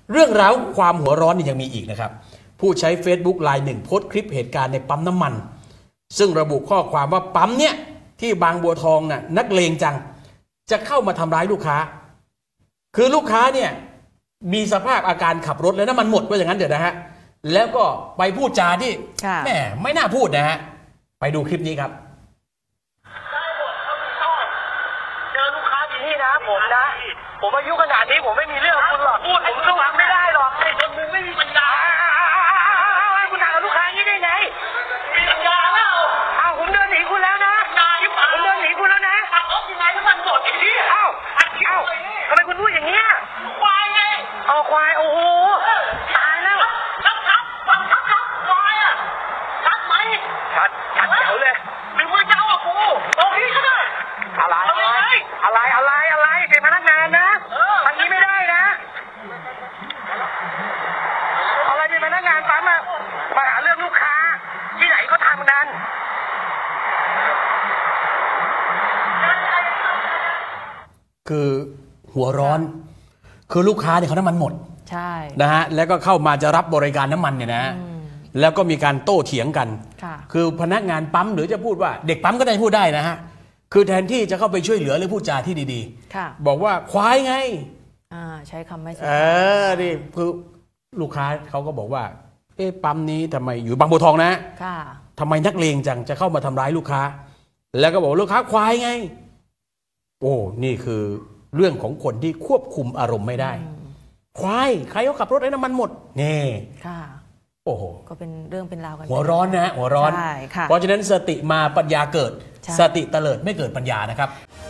เรื่องราวความหัวร้อนนี่ยังมีอีกนะครับผู้ใช้ Facebook รายหนึ่งโพสต์คลิปเหตุการณ์ในปั๊มน้ำมันซึ่งระบุข้อความว่าปั๊มเนี่ยที่บางบัวทองน่ะนักเลงจังจะเข้ามาทำร้ายลูกค้าคือลูกค้าเนี่ยมีสภาพอาการขับรถแล้วน้ำมันหมดว่าอย่างนั้นเดี๋ยวนะฮะแล้วก็ไปพูดจาที่แหมไม่น่าพูดนะฮะไปดูคลิปนี้ครับเจอลูกค้าที่นี่นะผมอายุขนาดนี้ผมไม่มีเรื่องคุณหรอกพูดผมก็หวังไม่ได้หรอกไอ้คนมึงไม่มีปัญญาคุณทำกับลูกค้าอย่างนี้ได้ไงมีปัญญาแล้วผมเดินหนีคุณแล้วนะผมเดินหนีคุณแล้วนะขับรถยังไงถ้ามันหมดอย่างนี้ทำไมคุณพูดอย่างนี้ควายไงควายโอ้โหตายแล้วชัดควายอ่ะชัดไหมชัดเจ๋วเลยหรือว่าเจ้าอ่ะกูโอ้ยก็ได้อะไรเป็นพนักงานนะทำนี้ไม่ได้นะอะไรเป็นพนักงานปั๊มมาหาเรื่องลูกค้าที่ไหนก็ทำกันคือหัวร้อนคือลูกค้าเนี่ยเขาน้ำมันหมดใช่นะฮะแล้วก็เข้ามาจะรับบริการน้ำมันเนี่ยนะแล้วก็มีการโต้เถียงกันคือพนักงานปั๊มหรือจะพูดว่าเด็กปั๊มก็ได้พูดได้นะฮะคือแทนที่จะเข้าไปช่วยเหลือหรือพูดจาที่ดีๆบอกว่าควายไงใช้คำไม่สุภาพนี่คือลูกค้าเขาก็บอกว่าปั๊มนี้ทำไมอยู่บางบัวทองนะทำไมนักเลงจังจะเข้ามาทำร้ายลูกค้าแล้วก็บอกลูกค้าควายไงโอ้นี่คือเรื่องของคนที่ควบคุมอารมณ์ไม่ได้ควายใครเขาขับรถไอ้น้ำมันหมดนี่โอ้โหก็เป็นเรื่องเป็นราวกันหัวร้อนนะหัวร้อนเพราะฉะนั้นสติมาปัญญาเกิดสติเตลิดไม่เกิดปัญญานะครับ